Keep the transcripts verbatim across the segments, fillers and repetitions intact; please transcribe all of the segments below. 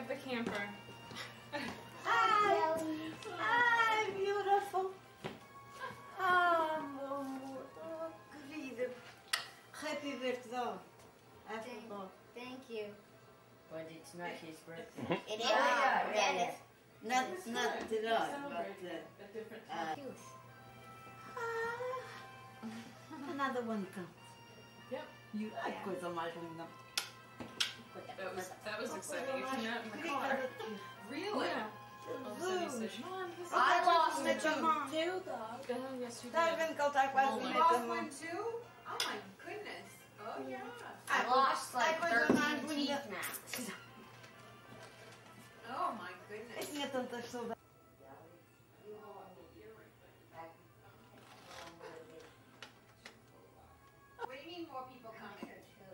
the camper. Hi! Hi, beautiful! Ah, oh, oh, querida. Happy birthday. Happy Thank, birthday. thank you. But it's not his birthday. It is. Yeah, yeah, It yeah. is. Not, not today, but Celebrate uh, a different uh, Cute. ah, another one comes. Yep. You, ai, coisa mais linda. That was that was exciting. It came out in the car. Really? Yeah. All of a sudden you said, Mom, he's I lost it it too, dog. Oh, yes, you Estás did. vendo que ele está quase Oh, no my meio Lost da mão? one too? Oh my goodness. Oh yeah. I lost like Ai, coisa mais thirteen linda. teeth now. Oh my Eu goodness. tinha tantas saudades. What do you mean more people coming?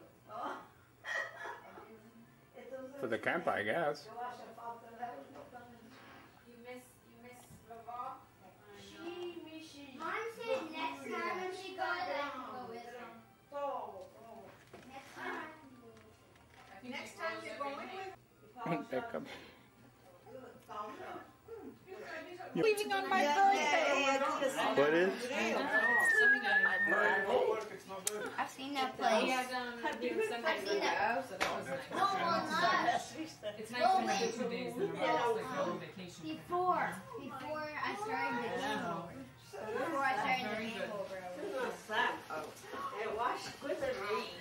For the camp, I guess. Eu acho a falta dela. You miss you miss Vava? She misses. Mom said next time when she goes, I can go with her. Oh, oh. Next time I can go with her. Next time you're going with There comes. Leaving on my birthday. What is? I've seen that place. Yeah, um, doing Sunday I've seen that. so that was nice. No, well, not. It's nice when you get two days in a row. It's like going on vacation. Before, before I started the hangover. Before I started the hangover. Eu acho coisa linda.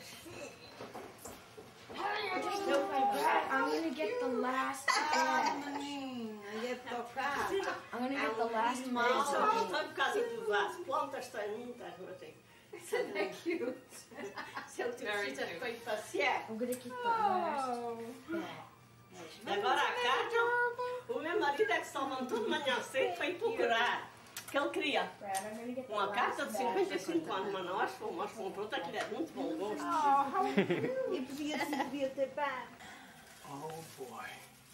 I'm gonna get the last. Ah, menina, ia tocar. I'm gonna get the last Mal, one. só por causa do vaso. Plantas têm muitas, mas tem. Isso é cute. Se eu te precisa para ir passear. I'm gonna get the last. Agora a Cátia, o meu marido é que se levantou de manhã cedo para ir procurar. Que ele queria Brad, I'm gonna get the uma last carta de batch. cinquenta e cinco anos, mas nós fomos, comprou, está aqui, é de muito bom gosto. E podia, podia ter pá. Oh boy.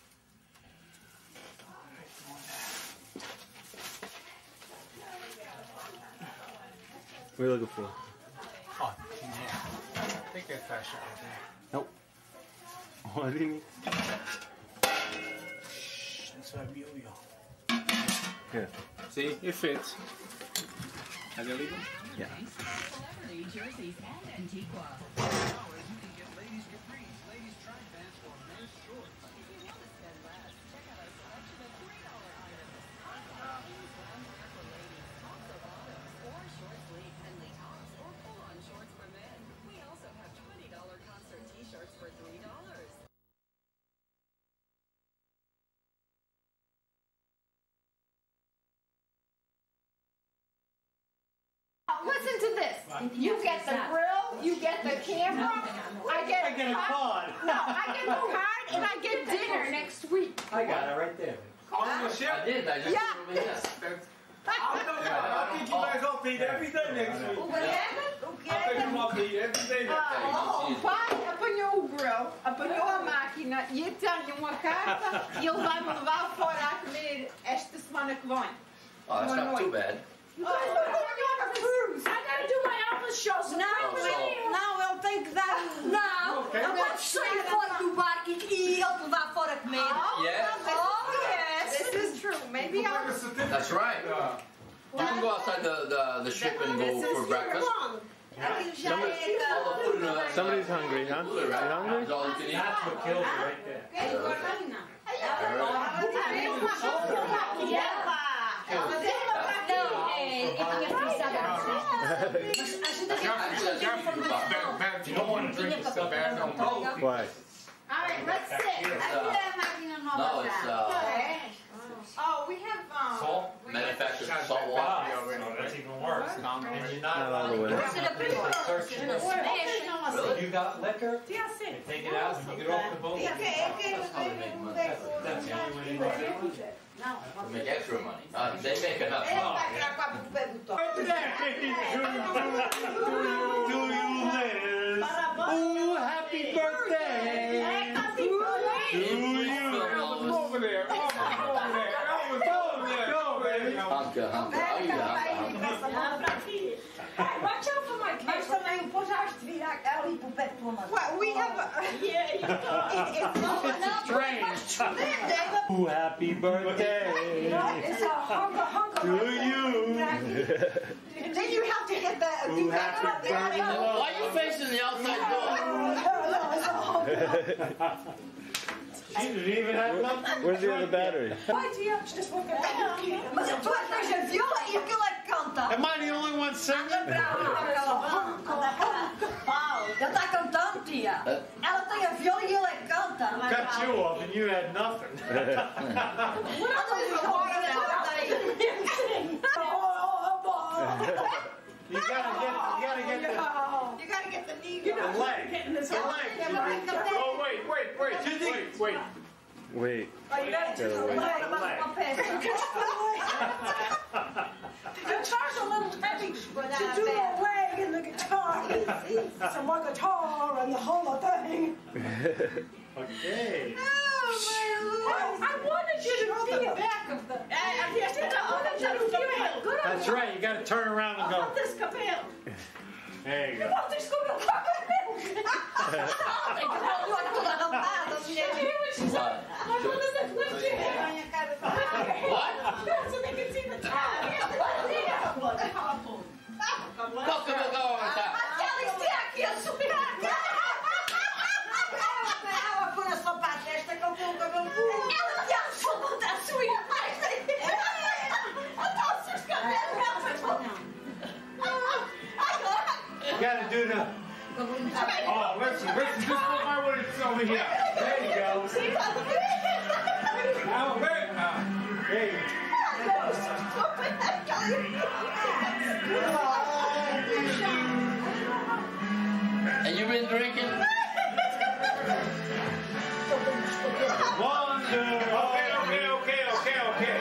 What are you looking for? Oh, yeah. I think that fast shot right there. Nope. What do you need? Shh, that's a yo-yo. Here. See, it fits. Are they leaving? Yeah. Celebrity jerseys and Antigua. Listen to this. You get the grill, you get the camera, I get I get a card. No, I get the card and I get dinner next week. I got it right there. I did. I just Yeah. put it in. I'll, I'll think you guys all paid every day next week. O quê? I'll think you all paid every day next Ah, o pai apanhou o grill, apanhou a máquina e eu tenho uma carta e ele vai me levar fora a comer esta semana que vem. Oh, that's not too bad. Oh, we're going on a cruise. I gotta do my Elvis show. So Não, ele, não, ele tem que dar. Não, eu vou sair fora do barco e ele te vai fora comer. Oh, Yes. oh yes, this is true. Maybe I'll. That's right. You can go outside the, the, the ship and go for breakfast. Somebody- All the food in the- Somebody's hungry, huh? Food, You right? hungry? That's all you can eat. That's what kills you right there. You don't want to drink the stuff out of the boat. Why? All right, let's sit. No, it's uh, Oh, we have um Salt? manufactured Sounds salt like water. Bobby already. Oh, that's even worse. And you're Not not all the way. Really? You got liquor? You take it out and you get off the boat. That's how they make money. That's the only way to make it. They make extra money. Uh, they make enough money. Do you live? Ooh, happy birthday! To you! Over there. Over there. Over there. Over there. Hunka, hunka. I'll eat a hunka, hunka. Watch out for my cake. Ai, posaste virar ali pro pé de tua mãe. Well, we have a... Yeah, you It's strange. Ooh, happy birthday It's a hunker, hunker. to you. Then you have to get the... Ooh, happy birthday. Why are you facing the outside door? She didn't even have nothing. Where's the other battery? Vai, tia, just walk around. Mas tu tens a viola e aquilo é que canta. Am I the only one singing? Ele está cantando, tia. Ela tem a viola e ele é que canta. Cut you off and you had nothing. You gotta get, you gotta get the, You gotta get the knee. the leg. The leg. Oh wait, wait, wait, wait, wait. Wait. Oh, you gotta do the leg. Uma peça. The guitar's a little heavy for that. To do the leg and the guitar. So my guitar and the whole thing. Okay. Oh, my Lord. I wanted you to see the back of the... I wanted you to feel good. That's right, you gotta turn around and go. This cabelo. There you You go. want this cabelo? What? So they can see the top. Go, go, go on top. Ela põe a sapato esta com o cabelo puro. Ela me achou da sua imagem. You gotta do the. Oh, listen, listen, just put my words over here. There you go. Now, wait. Uh, there you And you been drinking? Wonder. Okay, okay, okay, okay, okay.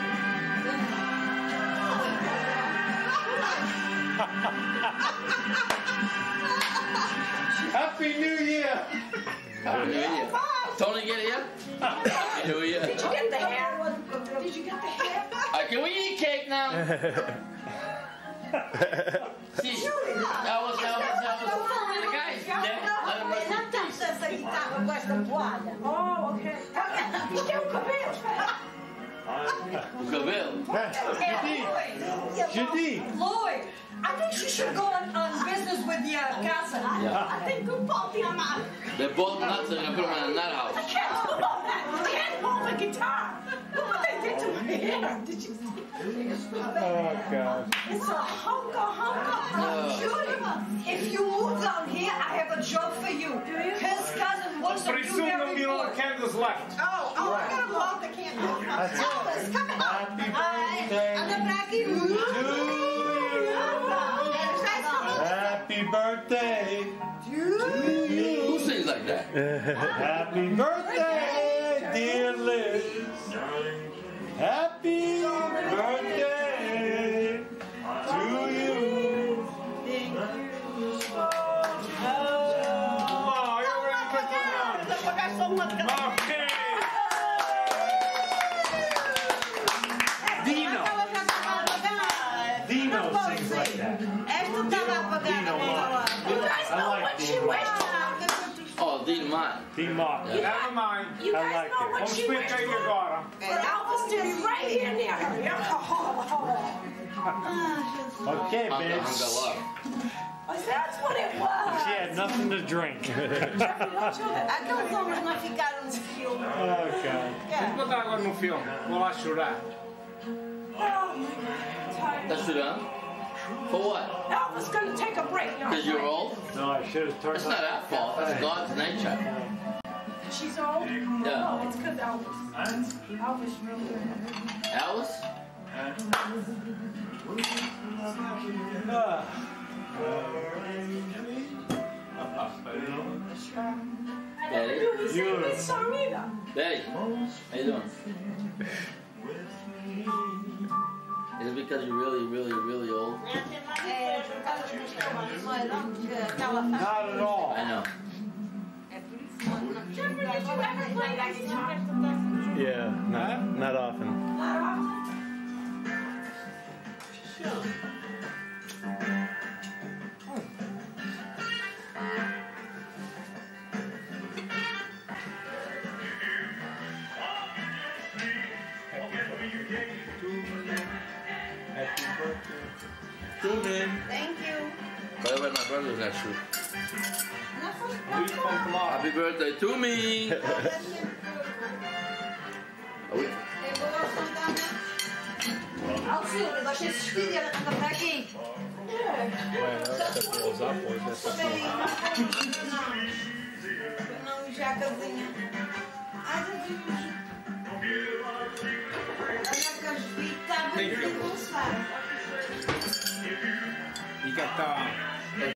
Happy New Year. Happy New Year. Tony, get here? Happy New Year. Did you get the hair? Did you get the hair? Uh, can we eat cake now? See, that was, that was, that was, the guy's dead. Let him rest in peace. Essa guitarra com esta toalha. Oh, okay. Isto é o cabelo. O cabelo. Judy. Lloyd, I think you should go on, on business with your cousin. Yeah. I think good fault in my... They're both nuts and I'm gonna put them in a nut I house. can't hold on that. I can't hold the guitar. Look what they did to my hair. Did you see? Oh, God. It's a hunker, hunker. Oh. Judy, if you move down here, I have a job for you. His cousin wants to Pretty do soon there'll very be no good. candles left. Oh, oh, I gotta blow out the candle. That's it. Elvis, come on. Happy Hi. birthday Anda pra aqui. to you. Happy birthday to you. Who sings like that? Happy birthday, dear Liz. Happy birthday to you. Oh, you're ready for some Okay. Dino. Dino sings like that. Esta estava apagada. I like Dino. Oh, Dean Mott. Dean Martin. Never mind. You I guys like know it. what Vamos she explicar aí agora. Elvis did right here near her. Okay, Hunga, bitch. hunga love. That's what it was. She had nothing to drink. Aqueles homens não ficaram no filme. Oh, God. Vamos botar agora no filme. Vou lá chorar. Tá chorando? For what? Elvis gonna take a break. Because you're old? No, I should have turned That's not our fault. That's God's nature. She's old? Yeah. No, it's because Elvis. Elvis really. Alice? Ah. Betty? He sang this song either. Betty? How you doing? Is it because you're really, really, really old? É, por causa do estômago, não é não? Porque aquela Not at all. I know. É por isso que nós não Jeffrey, did you ever play that guitar? Yeah, not, not often. Happy birthday. Tuning. Thank you. By the way, my brother's actually. Wie van Klaar? Happy birthday to me. Oh, Alcione, nós esses filhos andam para aqui. Ué, não, você tem os avós dessa forma. Não, já casinha. Ai, Jesus. Olha que as vidas, não sei. Ik heb daar